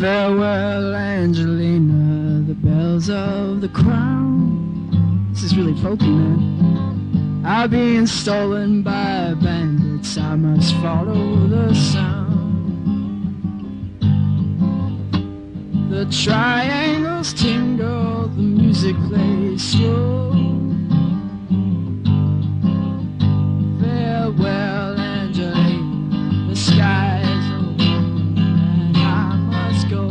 Farewell, Angelina, the bells of the crown. This is really folky, man. I'm being stolen by bandits, I must follow the sound. The triangles tingle, the music plays slow. Farewell, Angelina, the sky is open and I must go.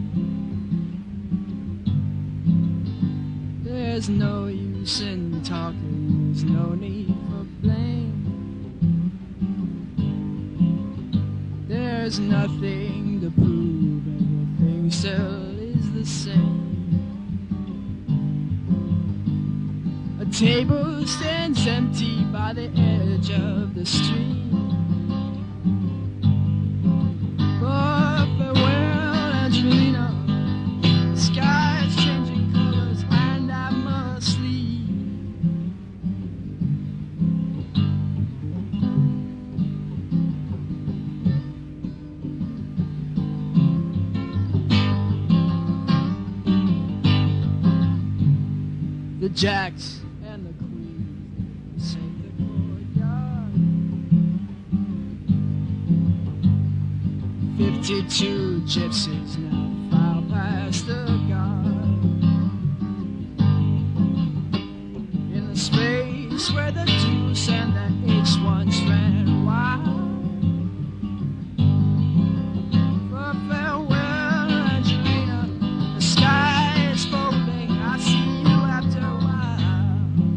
There's no use in talking, there's no need for blame. There's nothing to prove, everything still is the same. A table stands empty by the edge of the street. Oh, farewell, Angelina, the sky is changing colors and I must leave. The jacks and the queens sing the courtyard. 52 gypsies now file past the guard. In the space where the deuce and the H once ran wild. For farewell, Angelina, the sky is folding, I see you after a while.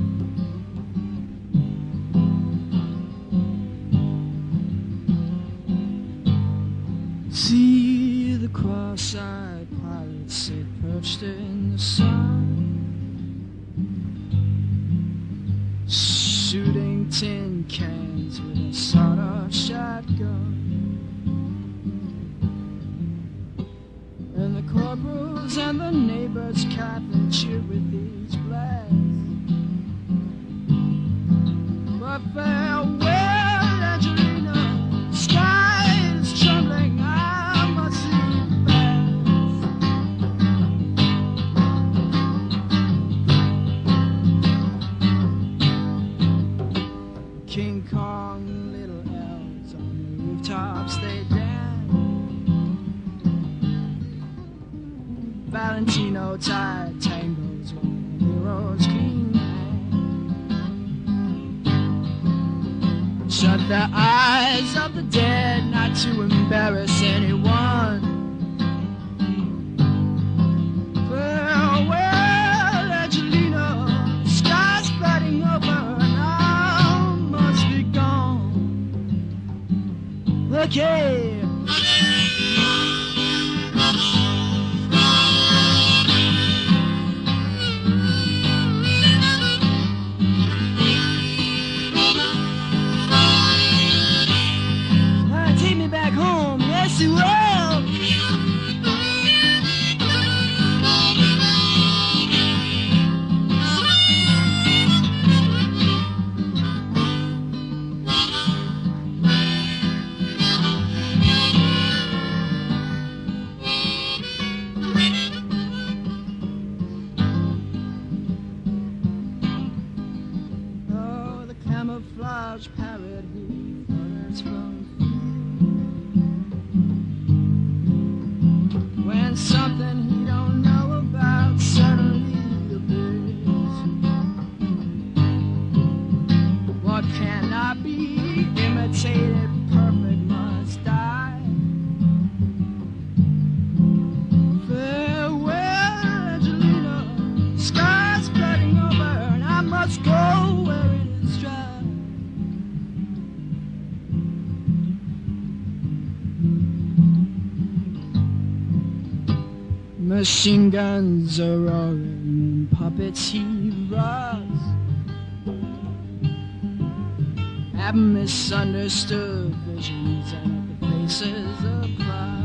See the cross-eyed pirates sit perched in the sun, shooting tin cans with a sawed-off shotgun. And the corporals and the neighbors clap and cheer with each blast. But farewell, Angelina, the sky is trembling, I must leave fast. King Kong, little elves on the rooftops they dance. Valentino tied tangles while the heroes clean hands. Shut the eyes of the dead, not to embarrass anyone. Farewell, Angelina, the sky's flooding over and I must be gone. Okay. Take me back home, yes you will. Oh, the camouflage parrot who flutters from when something he don't know about suddenly appears. What cannot be imitated, perfect must die. Farewell, Angelina, the sky's flooding over and I must go where it is dry. Machine guns are roaring, puppets heave rocks. Have misunderstood visions and the faces of pride.